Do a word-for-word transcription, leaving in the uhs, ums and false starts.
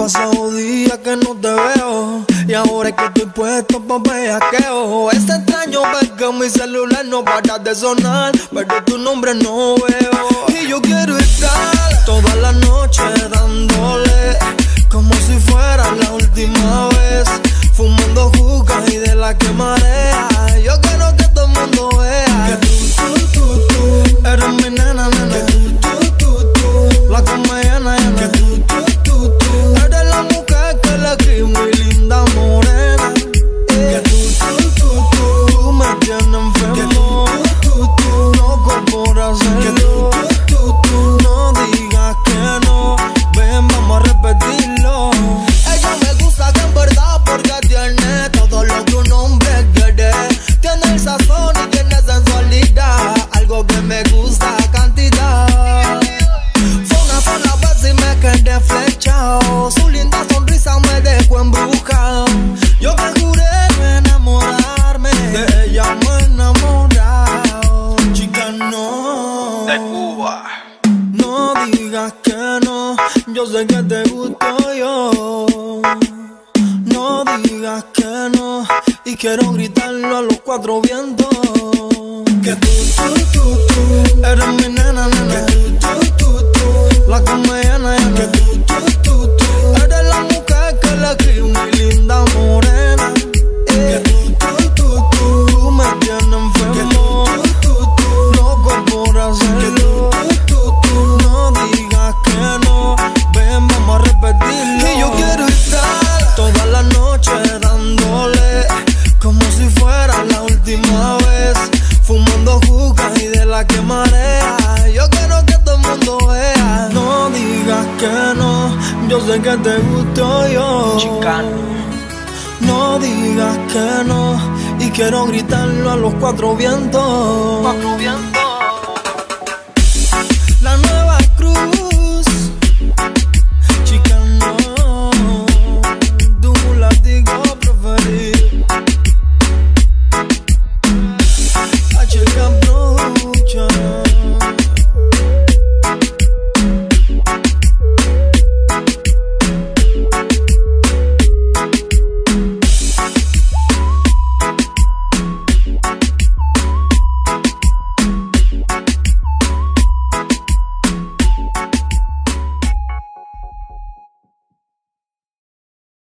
pasado días que no te veo y ahora es que estoy puesto pa' bellaqueo. Es extraño ver que mi celular no para de sonar, pero tu nombre no veo. Y yo quiero estar toda la noche dándole como si fuera la última vez, fumando juca y de la que marea. Yo quiero que todo el mundo vea que tú, tú, tú, tú eres mi nena, nena. Que tú, tú, tú, tú la que me llena, llena. Que tú, tú, tú, tú eres la mujer que le escribo muy linda morena. Que tú, tú, tú, tú tú me tienes enfermo. Que tú, tú, tú, tú loco por hacerlo. Que tú, tú, tú, tú no digas que no. Ven, vamos a repetirlo. Ella me gusta que en verdad porque tiene todo lo que un hombre quiere. Tiene el sazón y tiene sensualidad, algo que me gusta a cantidad. Fue una sola vez y me quedé flechado. Su linda sonrisa me dejó embrujado. Yo que juré no enamorarme, de ella me he enamorado. Chica, no, de Cuba. no digas que no, yo sé que te gusto yo. No digas que no, y quiero gritarlo a los cuatro vientos. Que tú, tú, tú, tú eres mi nena, nena. Que tú, tú, tú, tú la que me llena, llena. Que tú, tú, tú, tú eres la mujer que le escribo muy linda morena. Que tú, tú, tú, tú tú me tienes enfermo. Que tú, tú, tú loco por hacerlo. Que tú, tú, tú no digas que no. Ven, vamos a repetirlo. Y yo quiero estar toda la noche dándole como si fuera la última vez, fumando juca y de la que marea. Yo quiero que todo el mundo vea. No digas que no, yo sé que te gusto yo. Chicano. No digas que no, y quiero gritarlo a los cuatro vientos. Cuatro vientos.